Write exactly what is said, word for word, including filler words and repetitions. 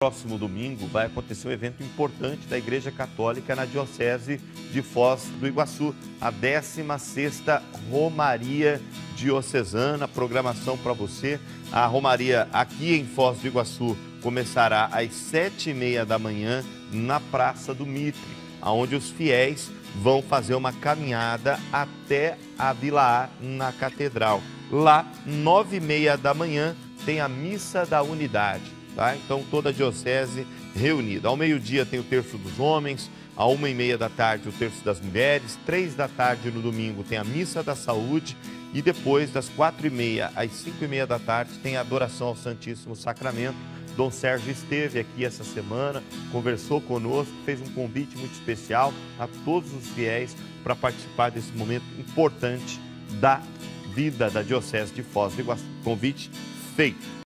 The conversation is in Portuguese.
Próximo domingo vai acontecer um evento importante da Igreja Católica na Diocese de Foz do Iguaçu, a décima sexta Romaria Diocesana. Programação para você. A Romaria aqui em Foz do Iguaçu começará às sete e meia da manhã na Praça do Mitre, onde os fiéis vão fazer uma caminhada até a Vila A na Catedral. Lá, nove e meia da manhã, tem a Missa da Unidade. Tá? Então, toda a diocese reunida. Ao meio-dia tem o terço dos homens, à uma e meia da tarde o terço das mulheres, três da tarde no domingo tem a Missa da Saúde e depois, das quatro e meia às cinco e meia da tarde, tem a adoração ao Santíssimo Sacramento. Dom Sérgio esteve aqui essa semana, conversou conosco, fez um convite muito especial a todos os fiéis para participar desse momento importante da vida da Diocese de Foz do Iguaçu. Convite feito.